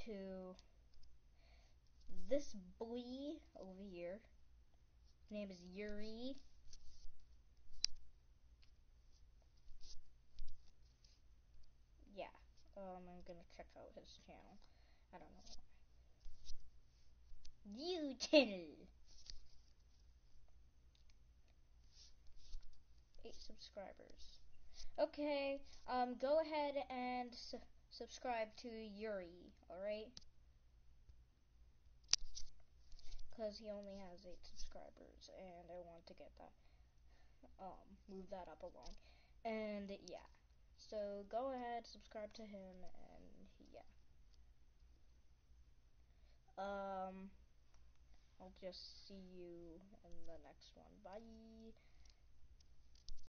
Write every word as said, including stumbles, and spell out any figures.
to this boy over here. His name is Yuri. Yeah, um, I'm gonna check out his channel. I don't know why. You channel. Eight subscribers. Okay, um, go ahead and su subscribe to Yuri, alright? Because he only has eight subscribers, and I want to get that, um, move that up along. And, yeah. So, go ahead, subscribe to him, and, yeah. Um, I'll just see you in the next one. Bye!